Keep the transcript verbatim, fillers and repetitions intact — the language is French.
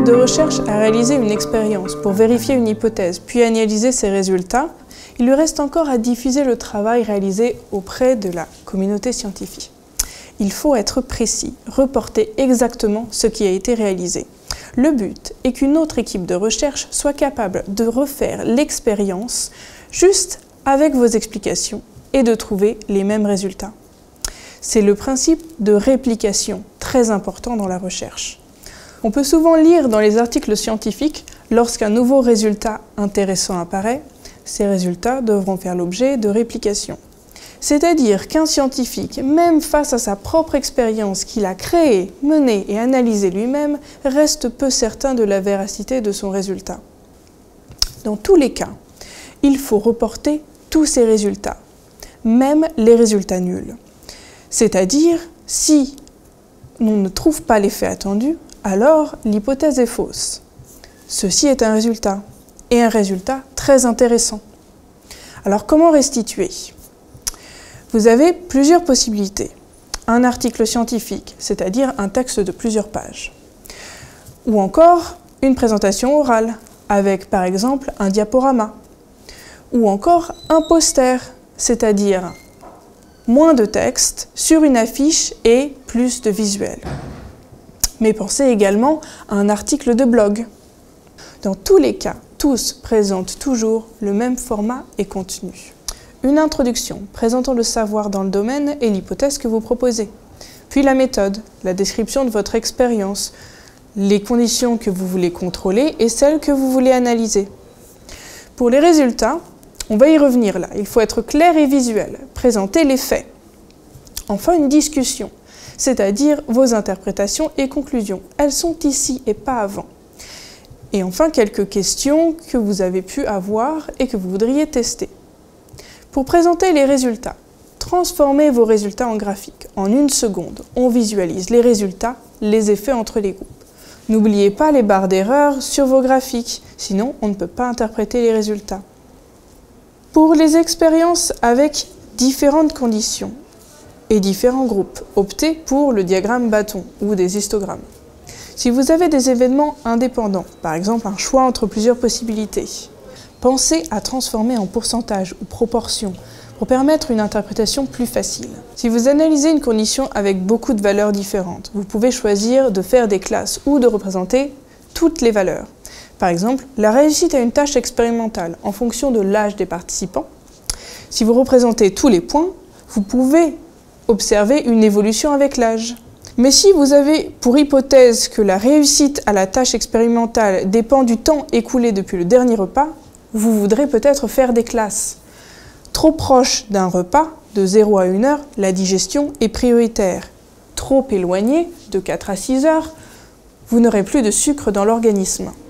de recherche a réalisé une expérience pour vérifier une hypothèse, puis analyser ses résultats, il lui reste encore à diffuser le travail réalisé auprès de la communauté scientifique. Il faut être précis, reporter exactement ce qui a été réalisé. Le but est qu'une autre équipe de recherche soit capable de refaire l'expérience juste avec vos explications et de trouver les mêmes résultats. C'est le principe de réplication, très important dans la recherche. On peut souvent lire dans les articles scientifiques, lorsqu'un nouveau résultat intéressant apparaît, ces résultats devront faire l'objet de réplication. C'est-à-dire qu'un scientifique, même face à sa propre expérience qu'il a créée, menée et analysée lui-même, reste peu certain de la véracité de son résultat. Dans tous les cas, il faut reporter tous ces résultats, même les résultats nuls. C'est-à-dire, si on ne trouve pas l'effet attendu, alors l'hypothèse est fausse. Ceci est un résultat, et un résultat très intéressant. Alors comment restituer ? Vous avez plusieurs possibilités. Un article scientifique, c'est-à-dire un texte de plusieurs pages. Ou encore une présentation orale, avec par exemple un diaporama. Ou encore un poster, c'est-à-dire moins de texte sur une affiche et plus de visuels. Mais pensez également à un article de blog. Dans tous les cas, tous présentent toujours le même format et contenu. Une introduction présentant le savoir dans le domaine et l'hypothèse que vous proposez. Puis la méthode, la description de votre expérience, les conditions que vous voulez contrôler et celles que vous voulez analyser. Pour les résultats, on va y revenir là. Il faut être clair et visuel, présenter les faits. Enfin, une discussion, c'est-à-dire vos interprétations et conclusions. Elles sont ici et pas avant. Et enfin, quelques questions que vous avez pu avoir et que vous voudriez tester. Pour présenter les résultats, transformez vos résultats en graphique. En une seconde, on visualise les résultats, les effets entre les groupes. N'oubliez pas les barres d'erreur sur vos graphiques, sinon on ne peut pas interpréter les résultats. Pour les expériences avec différentes conditions et différents groupes, optez pour le diagramme bâton ou des histogrammes. Si vous avez des événements indépendants, par exemple un choix entre plusieurs possibilités, pensez à transformer en pourcentage ou proportion pour permettre une interprétation plus facile. Si vous analysez une condition avec beaucoup de valeurs différentes, vous pouvez choisir de faire des classes ou de représenter toutes les valeurs. Par exemple, la réussite à une tâche expérimentale en fonction de l'âge des participants. Si vous représentez tous les points, vous pouvez observer une évolution avec l'âge. Mais si vous avez pour hypothèse que la réussite à la tâche expérimentale dépend du temps écoulé depuis le dernier repas, vous voudrez peut-être faire des classes. Trop proche d'un repas, de zéro à une heure, la digestion est prioritaire. Trop éloigné, de quatre à six heures, vous n'aurez plus de sucre dans l'organisme.